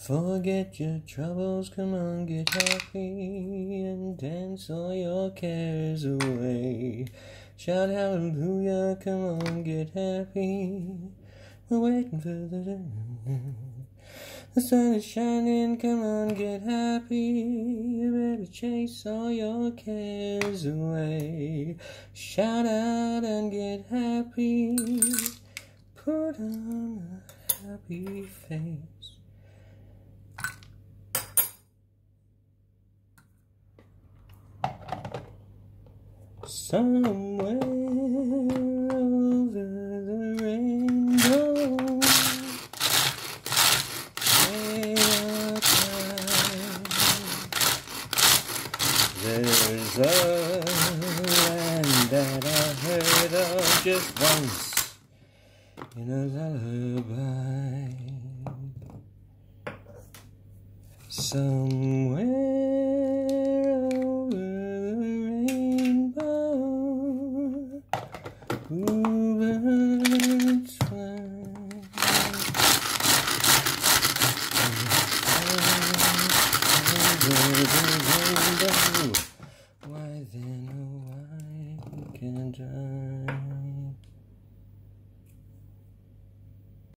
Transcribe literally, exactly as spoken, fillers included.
Forget your troubles, come on, get happy and dance all your cares away. Shout hallelujah, come on, get happy. We're waiting for the The sun is shining, come on, get happy. You better chase all your cares away. Shout out and get happy. Put on a happy face. Somewhere over the rainbow, there's a land that I heard of just once in a lullaby. Somewhere